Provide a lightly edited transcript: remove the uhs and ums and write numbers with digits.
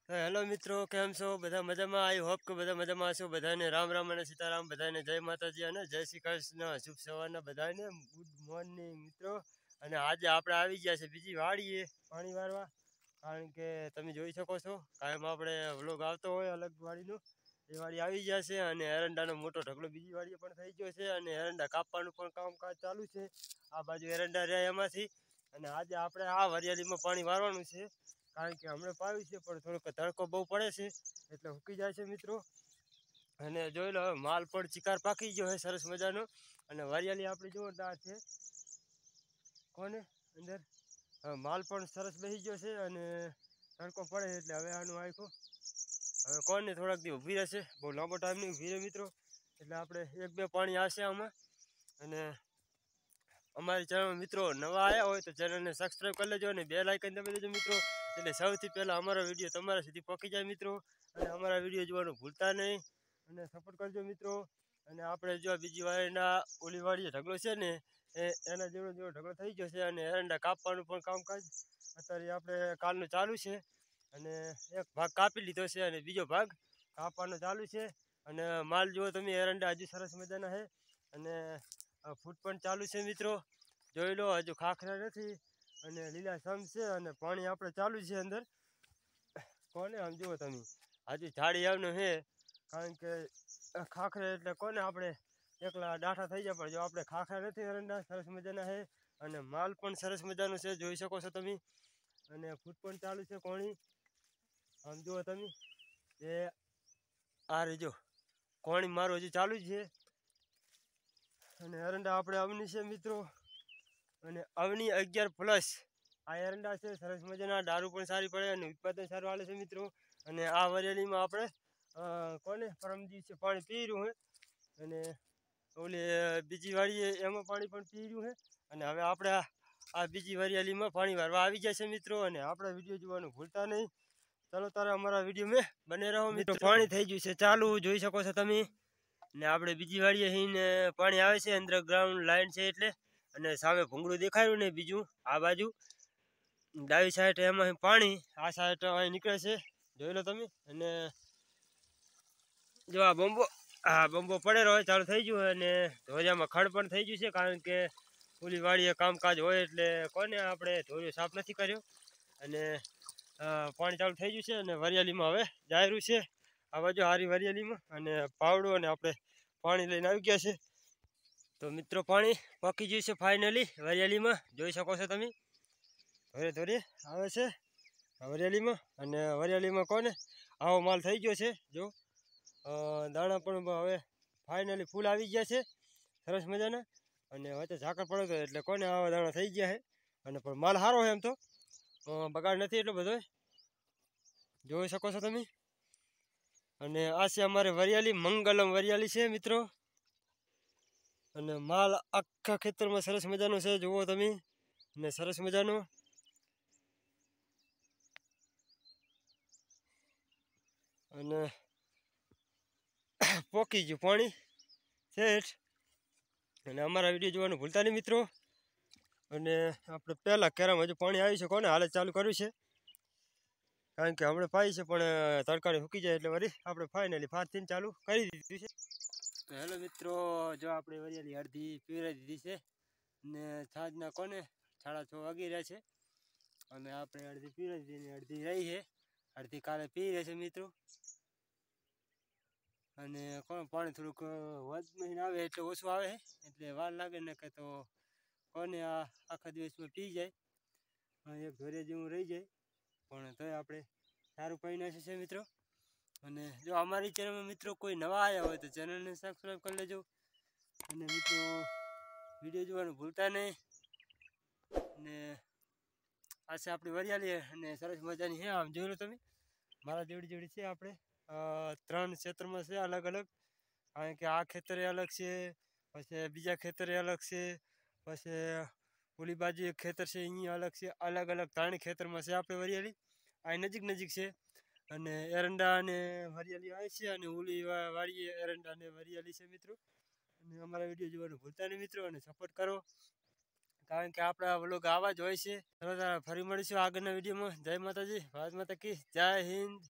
Hello મિત્રો, કેમ છો? બધા મજામાં? આઈ હોપ કે બધા મજામાં હશો. બધાને રામ રામ અને સીતારામ. બધાને જય માતાજી અને જય શ્રી કૃષ્ણ. શુભ સવારના બધાને ગુડ મોર્નિંગ મિત્રો. અને આજે આપણે આવી ગયા છે બીજી વાડીએ પાણી વારવા. કારણ કે તમે જોઈ શકો છો કાયમ આપણે વ્લોગ આવતો હોય અલગ વાડીનો. એ વાડી આવી ગયા છે અને એરંડાનો મોટો ઢગલો બીજી વાડીએ પણ થઈ ગયો છે અને એરંડા કાપવાનું પણ કામકાજ ચાલુ છે. આ બાજુ એરંડા રહ્યા એમાંથી. અને આજે આપણે આ વરિયાળીમાં પાણી વારવાનું છે. કારણ કે હમણાં પાવી છે પણ થોડોક તડકો બહુ પડે છે એટલે સૂકી જાય છે મિત્રો. અને જોઈ લો માલ પણ ચિકાર પાકી ગયો છે સરસ મજાનો. અને વરિયાળી આપણી જોરદાર છે કોને અંદર. માલ પણ સરસ બેસી ગયો છે અને તડકો પડે એટલે હવે આનું આખું હવે કોને થોડાક દી ઊભી રહેશે. બહુ લાંબો ટાઈમ નહીં ઊભી રહે મિત્રો. એટલે આપણે એક બે પાણી આવશે આમાં. અને અમારી ચેનલ મિત્રો નવા આવ્યા હોય તો ચેનલને સબસ્ક્રાઈબ કરી લેજો અને બેલ આઇકન દબાવી દેજો મિત્રો. એટલે સૌથી પહેલાં અમારો વિડીયો તમારા સુધી પહોંચી જાય મિત્રો. અને અમારા વિડીયો જોવાનું ભૂલતા નહીં અને સપોર્ટ કરજો મિત્રો. અને આપણે જો બીજી વાડીના ઓલી વાડીએ ઢગલો છે ને એના જેવો ઢગલો થઈ ગયો છે. અને એરંડા કાપવાનું પણ કામકાજ અત્યારે આપણે કાલનું ચાલુ છે. અને એક ભાગ કાપી લીધો છે અને બીજો ભાગ કાપવાનો ચાલુ છે. અને માલ જુઓ તમે, એરંડા હજુ સરસ મજાના છે. અને ફૂટ પણ ચાલુ છે મિત્રો. જોઈ લો હજુ ખાખરા નથી અને લીલા સમ છે. અને પાણી આપણે ચાલુ છે અંદર કોને. આમ જુઓ તમે હજુ ઝાડી આવનું છે. કારણ કે ખાખરે એટલે કોને આપણે એકલા ડાઠા થઈ જાય. પણ જો આપણે ખાખરા નથી એરંડા સરસ મજાના છે. અને માલ પણ સરસ મજાનો છે જોઈ શકો છો તમે. અને ફૂટ પણ ચાલુ છે કોણી. આમ જુઓ તમે એ આ રેજો કોણી મારું હજી ચાલુ જ છે. અને એરંડા આપણે અવની છે મિત્રો. અને અવની 11+ આ એરંડા છે સરસ મજાના. દારૂ પણ સારી પડે અને ઉત્પાદન સારું આવે છે મિત્રો. અને આ વરિયાળીમાં આપણે કોને પરમ દિવસે પાણી પી રહ્યું છે. અને ઓલી બીજી વાડીએ એમાં પાણી પણ પી રહ્યું છે. અને હવે આપણે આ બીજી વરિયાળીમાં પાણી વારવા આવી જાય છે મિત્રો. અને આપણા વિડીયો જોવાનું ભૂલતા નહીં. ચાલો તારે અમારા વિડીયો મેં બને રહો મિત્રો. પાણી થઈ ગયું છે ચાલુ જોઈ શકો છો તમે. ને આપણે બીજી વાડીએ થઈને પાણી આવે છે અંડરગ્રાઉન્ડ લાઈન છે એટલે. અને સામે ભૂંગળું દેખાયું ને બીજું આ બાજુ ડાબી સાઈડ એમાં પાણી આ સાઈડ અહીં નીકળે છે જોઈ લો તમે. અને જો આ બંબો પડેલો હોય ચાલુ થઈ ગયું. અને ધોરિયામાં ખડ પણ થઈ ગયું છે. કારણ કે ઓલી વાડીએ કામકાજ હોય એટલે કોને આપણે ધોરિયો સાફ નથી કર્યો. અને પાણી ચાલુ થઈ ગયું છે. અને વરિયાળીમાં હવે જાયરું છે આ બાજુ હારી વરિયાળીમાં. અને પાવડું અને આપણે પાણી લઈને આવી ગયા છે. તો મિત્રો પાણી પાકી ગયું છે ફાઇનલી વરિયાળીમાં જોઈ શકો છો તમે. ધોરે ધોરે આવે છે વરિયાળીમાં. અને વરિયાળીમાં કોને આવો માલ થઈ ગયો છે. જો દાણા પણ હવે ફાઇનલી ફૂલ આવી ગયા છે સરસ મજાના. અને વચ્ચે ઝાકળ પડે તો એટલે કોને આવા દાણા થઈ ગયા છે. અને પણ માલ સારો છે એમ તો બગાડ નથી એટલો બધો જોઈ શકો છો તમે. અને આ છે અમારે વરિયાળી મંગલમ વરિયાળી છે મિત્રો. અને માલ આખા ખેતરમાં સરસ મજાનો છે જુઓ તમે. અને સરસ મજાનો અને પોકી ગયું પાણી શેઠ. અને અમારા વિડીયો જોવાનું ભૂલતા નહીં મિત્રો. અને આપણે પહેલાં કેરામાં હજુ પાણી આવી છે કોને હાલે ચાલુ કર્યું છે. કારણ કે હમણાં પાઈ છે પણ તડકાને સૂકી જાય એટલે વળી આપણે ફાઇનલી 5 ચાલુ કરી દીધું છે. તો હેલો મિત્રો, જો આપણે વરિયાળી અડધી પીવડાવી દીધી છે. ને સાંજના કોને 6:30 વાગી રહ્યા છે. અને આપણે અડધી પીવડાવી દીધી અડધી રહી છે. અડધી કાલે પી રહે છે મિત્રો. અને કોણ પાણી થોડુંક વધુ મહિને આવે એટલે ઓછું આવે એટલે વાર લાગે ને કે તો કોને આ આખા દિવસમાં પી જાય. એક ઘરે જેવું રહી જાય પણ તોય આપણે સારું પાઈ નાખે છે મિત્રો. અને જો અમારી ચેનલમાં મિત્રો કોઈ નવા આવ્યા હોય તો ચેનલને સબસ્ક્રાઈબ કરી લેજો. અને મિત્રો વિડીયો જોવાનું ભૂલતા નહીં. અને આ છે આપણી વરિયાળી અને સરસ મજાની છે. આમ જોઈ લો તમે મારા જેવડી જેવડી છે. આપણે 3 ક્ષેત્રમાં છે અલગ અલગ. કારણ કે આ ખેતરે અલગ છે, પછી બીજા ખેતરે અલગ છે, પછી ઓલી બાજુ એક ખેતર છે અહીંયા અલગ છે. અલગ અલગ 3 ખેતરમાં છે આપણે વરિયાળી. આ નજીક નજીક છે. અને એરંડા અને વરિયાળી આવે છે. અને ઓલી વાડીએ એરંડા અને વરિયાળી છે મિત્રો. અને અમારા વિડીયો જોવાનું ભૂલતા નહીં મિત્રો. અને સપોર્ટ કરો કારણ કે આપણા વ્લોગ આવા જ હોય છે. ફરી મળીશું આગળના વિડીયોમાં. જય માતાજી, ભારત માતા કી જય હિન્દ.